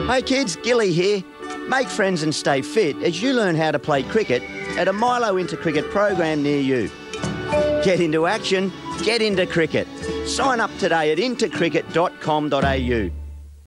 Hey kids, Gilly here. Make friends and stay fit as you learn how to play cricket at a Milo In2Cricket program near you. Get into action, get into cricket. Sign up today at in2cricket.com.au.